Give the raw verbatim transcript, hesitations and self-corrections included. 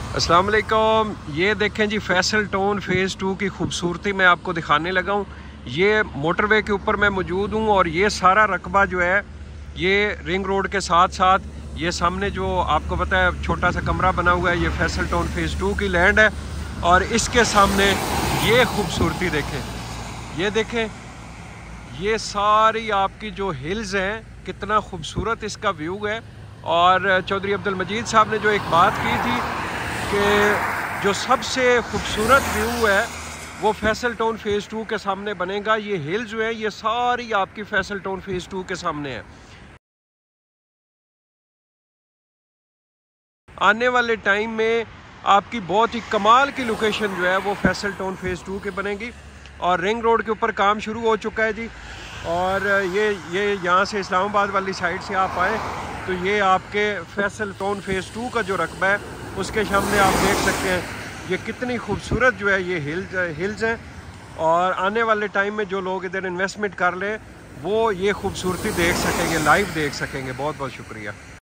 अस्सलाम वालेकुम। ये देखें जी, फैसल टाउन फ़ेज़ टू की खूबसूरती मैं आपको दिखाने लगा हूँ। ये मोटरवे के ऊपर मैं मौजूद हूँ और ये सारा रकबा जो है ये रिंग रोड के साथ साथ ये सामने जो आपको पता है छोटा सा कमरा बना हुआ है, ये फैसल टाउन फ़ेज़ टू की लैंड है। और इसके सामने ये खूबसूरती देखें, ये देखें, ये सारी आपकी जो हिल्स हैं, कितना खूबसूरत इसका व्यू है। और चौधरी अब्दुल मजीद साहब ने जो एक बात की थी कि जो सबसे खूबसूरत व्यू है वो फैसल टाउन फ़ेज़ टू के सामने बनेगा। ये हिल जो है ये सारी आपकी फैसल टाउन फ़ेज़ टू के सामने है। आने वाले टाइम में आपकी बहुत ही कमाल की लोकेशन जो है वो फैसल टाउन फ़ेज़ टू के बनेगी। और रिंग रोड के ऊपर काम शुरू हो चुका है जी। और ये ये यहाँ से इस्लामाबाद वाली साइड से आप आए तो ये आपके फैसल टाउन फ़ेज़ टू का जो रकबा है उसके सामने आप देख सकते हैं ये कितनी खूबसूरत जो है ये हिल्स हिल्स हैं। और आने वाले टाइम में जो लोग इधर इन्वेस्टमेंट कर लें वो ये खूबसूरती देख सकेंगे, लाइव देख सकेंगे। बहुत बहुत शुक्रिया।